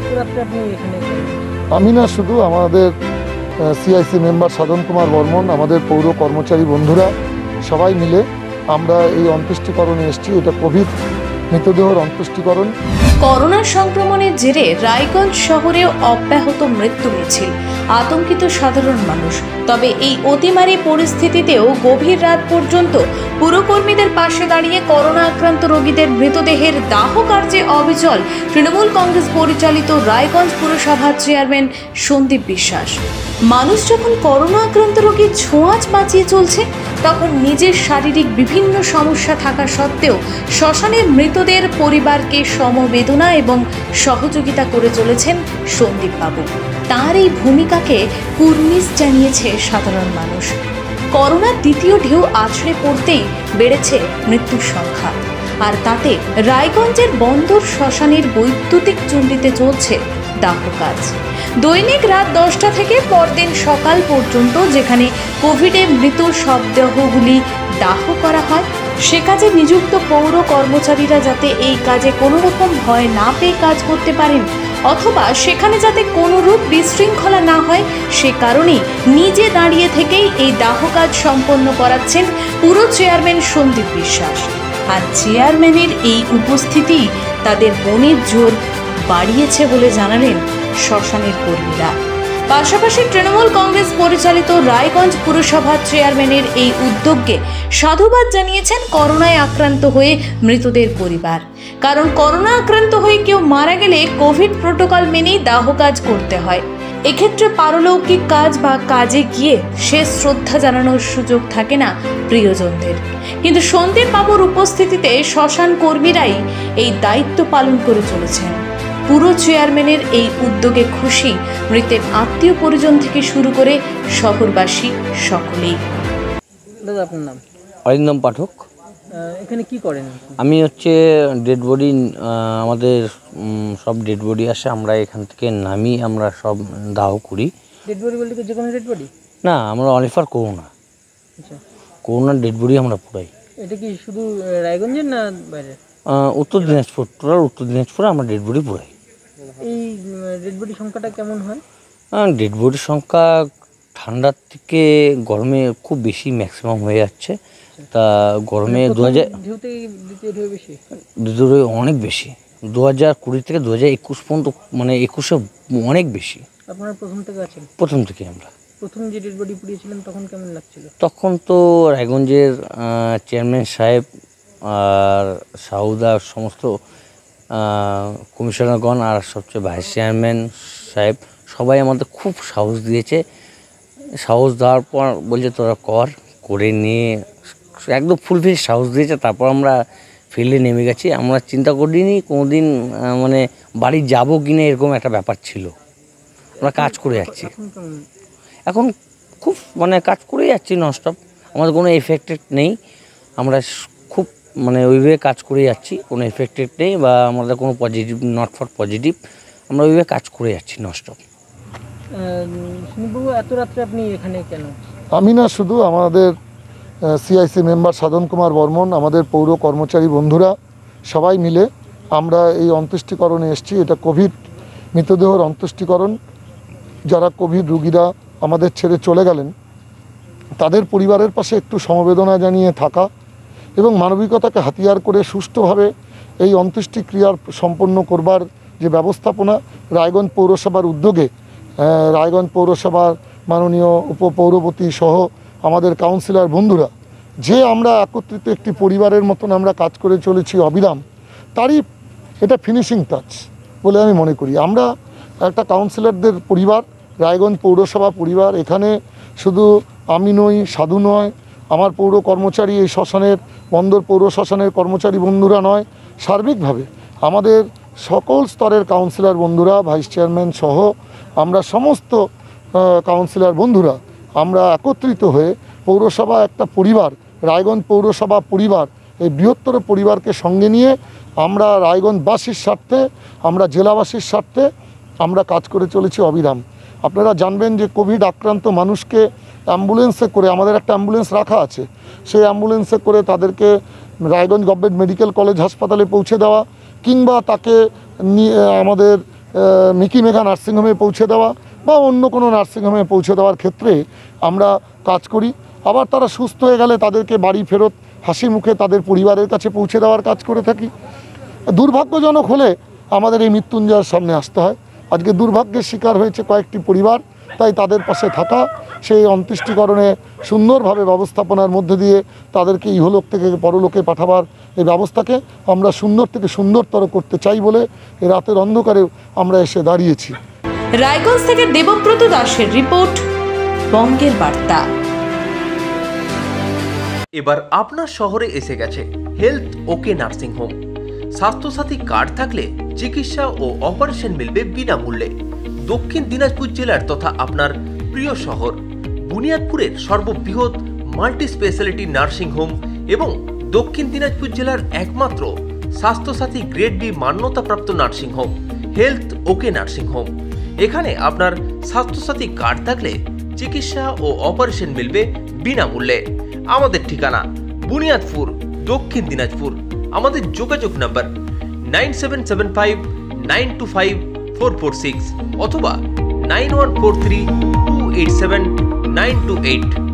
আমি না, শুধু আমাদের সিআইসি মেম্বার সাধন কুমার বর্মন, আমাদের পৌর কর্মচারী বন্ধুরা সবাই মিলে আমরা এই অন্ত্যেষ্টিকরণে এসেছি। এটা কোভিড মৃতদেহের অন্ত্যেষ্টিকরণ। করোনা সংক্রমণের জেরে রায়গঞ্জ শহরেও অব্যাহত মৃত্যু মিছিল, আতঙ্কিত সাধারণ মানুষ। তবে এই অতিমারী পরিস্থিতিতেও গভীর রাত পর্যন্ত পুরকর্মীদের পাশে দাঁড়িয়ে করোনা আক্রান্ত রোগীদের মৃতদেহের দাহ কার্যে অবিচল তৃণমূল কংগ্রেস পরিচালিত রায়গঞ্জ পুরসভার চেয়ারম্যান সন্দীপ বিশ্বাস। মানুষ যখন করোনা আক্রান্ত রোগীর ছোঁয়াচ বাঁচিয়ে চলছে, তখন নিজের শারীরিক বিভিন্ন সমস্যা থাকা সত্ত্বেও শ্মশানের মৃতদের পরিবারকে সমবেদনা এবং সহযোগিতা করে চলেছেন সন্দীপবাবু। তার এই ভূমিকাকে কুর্নিশ জানিয়েছে সাধারণ মানুষ। করোনার দ্বিতীয় ঢেউ আছড়ে পড়তেই বেড়েছে মৃত্যুর সংখ্যা, আর তাতে রায়গঞ্জের বন্দর শ্মশানের বৈদ্যুতিক চুল্লিতে চলছে দাহ কাজ। দৈনিক রাত 10টা থেকে পরদিন সকাল পর্যন্ত যেখানে কোভিডে মৃত শবদেহগুলি দাহ করা হয়, সে কাজে নিযুক্ত পৌর কর্মচারীরা যাতে এই কাজে কোনো রকম ভয় না পেয়ে কাজ করতে পারেন, অথবা সেখানে যাতে কোনোরূপ বিশৃঙ্খলা না হয়, সে কারণেই নিজে দাঁড়িয়ে থেকেই এই দাহ কাজ সম্পন্ন করাচ্ছেন পুরো চেয়ারম্যান সন্দীপ বিশ্বাস। আর চেয়ারম্যানের এই উপস্থিতি তাদের মনের জোর বাড়িয়েছে বলে জানালেন শ্মশানের কর্মীরা। পাশাপাশি তৃণমূল কংগ্রেস পরিচালিত রায়গঞ্জ পুরসভার চেয়ারম্যানের এই উদ্যোগকে সাধুবাদ জানিয়েছেন করোনায় আক্রান্ত হয়ে মৃতদের পরিবার। কারণ করোনা আক্রান্ত হয়ে কেউ মারা গেলে কোভিড প্রোটোকল মেনেই দাহ কাজ করতে হয়। এক্ষেত্রে পারলৌকিক কাজ বা কাজে গিয়ে শেষ শ্রদ্ধা জানানোর সুযোগ থাকে না প্রিয়জনদের। কিন্তু সন্দীপ বাবুর উপস্থিতিতে শ্মশান কর্মীরাই এই দায়িত্ব পালন করে চলেছেন। পুরো চেয়ারম্যানের এই উদ্যোগে খুশি মৃতের আত্মীয় পরিজন থেকে শুরু করে শহরবাসী সকলেই। দাদা, আপনার নাম? অরিন্দম পাঠক। এখানে কি করেন? আমি হচ্ছে ডেড বডি, আমাদের সব ডেড বডি আসে, আমরা এখান থেকে নামি আমরা সব দাহ করি। ডেড বডি বলতে কি যে কোনো ডেড বডি? না, আমরা অলিফার করোনা। আচ্ছা, করোনার ডেড বডি আমরা পুরাই। এটা কি শুধু রায়গঞ্জের না বাইরে? উত্তর দিনাজপুর, টোটাল উত্তর দিনাজপুরে আমরা ডেড বডি পুরাই। এই ডেড বডি সংখ্যাটা কেমন হয়? ডেড বডির সংখ্যা ঠান্ডার থেকে গরমে খুব বেশি ম্যাক্সিমাম হয়ে যাচ্ছে। তা গরমে 2000 দ্বিতীয় ঢেউ বেশি, দ্বিতীয় ঢেউ অনেক বেশি। 2020 থেকে 2021 পর্যন্ত, মানে 21-এ অনেক বেশি। আপনারা প্রথম থেকে আছেন? প্রথম থেকে আমরা। প্রথম যে ডেড বডি পুড়িয়েছিলেন তখন কেমন লাগছিল? তখন তো রায়গঞ্জের চেয়ারম্যান সাহেব আর সাউদা, সমস্ত কমিশনারগণ আর সবচেয়ে ভাইস চেয়ারম্যান সাহেব সবাই আমাদের খুব সাহস দিয়েছে। সাহস দেওয়ার পর বলছে তোরা করে নিয়ে একদম ফুলফিল সাহস দিয়েছে। তারপর আমরা ফিল্ডে নেমে গেছি। আমরা চিন্তা করিনি কোনোদিন মানে বাড়ি যাবো কিনা, এরকম একটা ব্যাপার ছিল। আমরা কাজ করে যাচ্ছি এখন, খুব মানে কাজ করে যাচ্ছি ননস্টপ। আমাদের কোনো এফেক্টেড নেই, আমরা খুব মানে ওইভাবে কাজ করে যাচ্ছি, কোনো এফেক্টেড নেই বা আমাদের কোনো পজিটিভ, নট ফর পজিটিভ, আমরা ওইভাবে কাজ করে যাচ্ছি ননস্টপ। সুনীলবাবু, এত রাত্রে আপনি এখানে কেন? আমি না, শুধু আমাদের সিআইসি মেম্বার সাধন কুমার বর্মন, আমাদের পৌর কর্মচারী বন্ধুরা সবাই মিলে আমরা এই অন্ত্যেষ্টিকরণে এসেছি। এটা কোভিড মৃতদেহের অন্ত্যেষ্টিকরণ। যারা কোভিড রুগীরা আমাদের ছেড়ে চলে গেলেন, তাদের পরিবারের পাশে একটু সমবেদনা জানিয়ে থাকা এবং মানবিকতাকে হাতিয়ার করে সুষ্ঠুভাবে এই অন্ত্যেষ্টিক্রিয়ার সম্পন্ন করবার যে ব্যবস্থাপনা রায়গঞ্জ পৌরসভার উদ্যোগে, রায়গঞ্জ পৌরসভার মাননীয় উপপৌরপতি সহ আমাদের কাউন্সিলর বন্ধুরা যে আমরা একত্রিত একটি পরিবারের মতন আমরা কাজ করে চলেছি অবিরাম, তারই এটা ফিনিশিং টাচ বলে আমি মনে করি। আমরা একটা কাউন্সিলরদের পরিবার, রায়গঞ্জ পৌরসভা পরিবার। এখানে শুধু আমি নই, সাধু নয়, আমার পৌর কর্মচারী, এই শ্মশানের বন্দর পৌর শ্মশানের কর্মচারী বন্ধুরা নয়, সার্বিকভাবে আমাদের সকল স্তরের কাউন্সিলর বন্ধুরা, ভাইস চেয়ারম্যান সহ আমরা সমস্ত কাউন্সিলর বন্ধুরা আমরা একত্রিত হয়ে পৌরসভা একটা পরিবার, রায়গঞ্জ পৌরসভা পরিবার, এই বৃহত্তর পরিবারকে সঙ্গে নিয়ে আমরা রায়গঞ্জবাসীর স্বার্থে, আমরা জেলাবাসীর স্বার্থে আমরা কাজ করে চলেছি অবিরাম। আপনারা জানবেন যে কোভিড আক্রান্ত মানুষকে অ্যাম্বুলেন্সে করে, আমাদের একটা অ্যাম্বুলেন্স রাখা আছে, সেই অ্যাম্বুলেন্সে করে তাদেরকে রায়গঞ্জ গভর্নমেন্ট মেডিকেল কলেজ হাসপাতালে পৌঁছে দেওয়া, কিংবা তাকে আমাদের মিকি মেঘা নার্সিংহোমে পৌঁছে দেওয়া বা অন্য কোনো নার্সিংহোমে পৌঁছে দেওয়ার ক্ষেত্রে আমরা কাজ করি। আবার তারা সুস্থ হয়ে গেলে তাদেরকে বাড়ি ফেরত হাসি মুখে তাদের পরিবারের কাছে পৌঁছে দেওয়ার কাজ করে থাকি। দুর্ভাগ্যজনক হলে আমাদের এই মৃত্যুঞ্জয়ের সামনে আসতে হয়। আজকে দুর্ভাগ্যের শিকার হয়েছে কয়েকটি পরিবার, তাই তাদের পাশে থাকা, সেই অন্ত্যেষ্টিকরণে সুন্দরভাবে ব্যবস্থাপনার মধ্যে দিয়ে তাদেরকে ইহলোক থেকে পরলোকে পাঠাবার এই ব্যবস্থাকে আমরা সুন্দর থেকে সুন্দরতর করতে চাই বলে এই রাতের অন্ধকারেও আমরা এসে দাঁড়িয়েছি। রায়গঞ্জ থেকে দেবব্রত দাসের রিপোর্ট, বঙ্গের বার্তা। এবার আপনার শহরে এসে গেছে health okay nursing home. Swasthya Sathi card থাকলে চিকিৎসা ও অপারেশন মিলবে বিনামূল্যে। দক্ষিণ দিনাজপুর জেলার তথা আপনার প্রিয় শহর বুনিয়াদপুরের সর্ববৃহৎ মাল্টি স্পেশালিটি নার্সিং হোম এবং দক্ষিণ দিনাজপুর জেলার একমাত্র স্বাস্থ্যসাথী গ্রেড বি মান্যতাপ্রাপ্ত nursing home health okay nursing home. এখানে আপনার স্বাস্থ্যসাথী কার্ড থাকলে চিকিৎসা ও অপারেশন মিলবে বিনামূল্যে। আমাদের ঠিকানা বুনিয়াদপুর, দক্ষিণ দিনাজপুর। আমাদের যোগাযোগ নাম্বার 9775925446 অথবা 9143287928।